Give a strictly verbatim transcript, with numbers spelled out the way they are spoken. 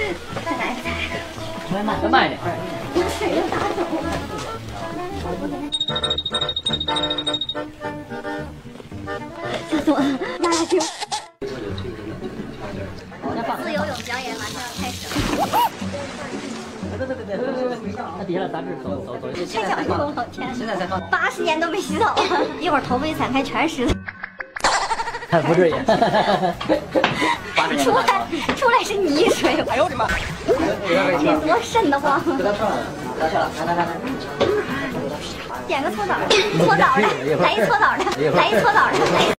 再来一个，再来一个。 慢慢，再慢一点。 我水都打走了。吓死我了！压压惊。自由泳表演马上要开始了。 对对对对对对对，那底下的杂志走走走。 太小声了，我天！ 现在才放。 八十年都没洗澡了，一会儿头发一散开全是湿的。 不至于。 出来出来是泥水，哎呦我的妈！这多瘆得慌！ 给他穿了，来来来来来。 点个搓澡，搓澡的，来一搓澡的，来一搓澡的，来。